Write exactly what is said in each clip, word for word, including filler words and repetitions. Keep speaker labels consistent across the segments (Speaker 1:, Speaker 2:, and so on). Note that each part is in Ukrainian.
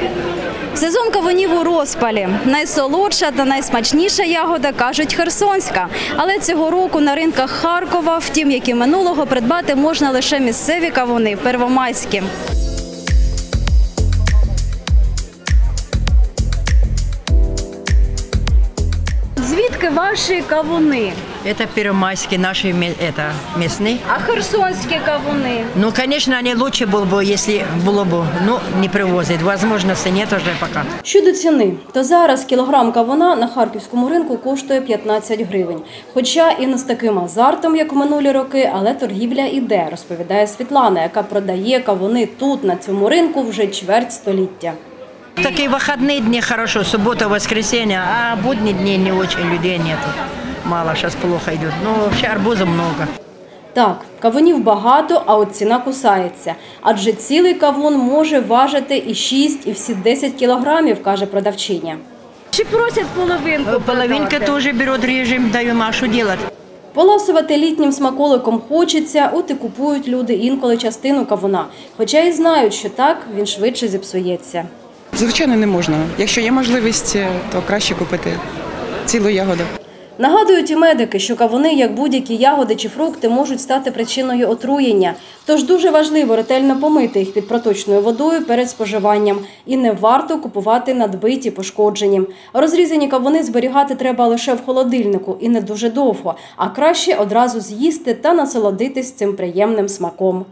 Speaker 1: Сезон кавунів у розпалі. Найсолодша та найсмачніша ягода, кажуть, херсонська. Але цього року на ринках Харкова, втім, як і минулого, придбати можна лише місцеві кавуни – первомайські. Звідки ваші кавуни?
Speaker 2: Это первомайские наши это, местные.
Speaker 1: А херсонські кавуни?
Speaker 2: Ну, конечно, они лучше было бы, если было бы, ну, не привозят. Возможности нет уже пока.
Speaker 1: Щодо ціни, то зараз кілограм кавуна на харківському ринку коштує п'ятнадцять гривень. Хоча і не з таким азартом, як в минулі роки, але торгівля іде, розповідає Світлана, яка продає кавуни тут, на цьому ринку, вже чверть століття.
Speaker 2: Такие выходные дни хорошо, суббота, воскресенье, а будни дни не очень, людей нету. Мало, сейчас плохо идет. Но вообще арбуза много.
Speaker 1: Так, кавунів багато, а от ціна кусається. Адже цілий кавун може важити і шість, і всі десять кілограмів, каже продавчиня. Чи просять половинку?
Speaker 2: Половинка тоже берет режим, даем, а что делать?
Speaker 1: Поласувати літнім смаколиком хочеться, от і купують люди інколи частину кавуна. Хоча і знають, що так він швидше зіпсується.
Speaker 3: Звичайно, не можна. Якщо є можливість, то краще купити цілу ягоду.
Speaker 1: Нагадують і медики, що кавуни, як будь-які ягоди чи фрукти, можуть стати причиною отруєння. Тож дуже важливо ретельно помити їх під проточною водою перед споживанням. І не варто купувати надбиті, пошкоджені. Розрізані кавуни зберігати треба лише в холодильнику і не дуже довго, а краще одразу з'їсти та насолодитись цим приємним смаком.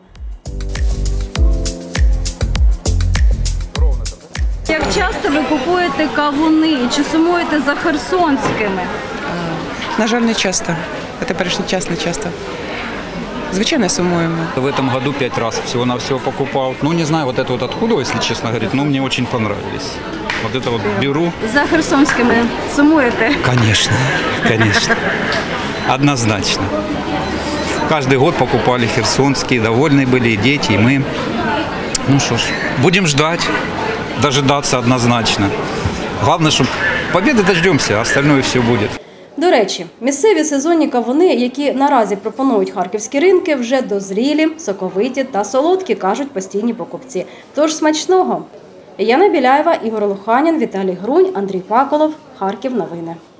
Speaker 1: Як часто ви купуєте кавуни і чи сумуєте за херсонськими?
Speaker 3: На жаль, не часто. В теперішній час не часто. Звичайно, сумуємо.
Speaker 4: В этом году пять раз всего-навсего покупал. Ну, не знаю, вот это вот откуда, если честно говорить, но мне очень понравились. Вот это вот беру.
Speaker 1: За херсонськими сумуєте?
Speaker 4: Конечно, конечно. Однозначно. Каждый год покупали херсонские, довольны были и дети, и мы. Ну что ж, будем ждать, дожидаться однозначно. Главное, чтобы победы дождемся, а остальное все будет.
Speaker 1: До речі, місцеві сезонні кавуни, які наразі пропонують харківські ринки, вже дозрілі, соковиті та солодкі, кажуть постійні покупці. Тож смачного! Яна Біляєва, Ігор Луханін, Віталій Грунь, Андрій Паколов. Харків новини.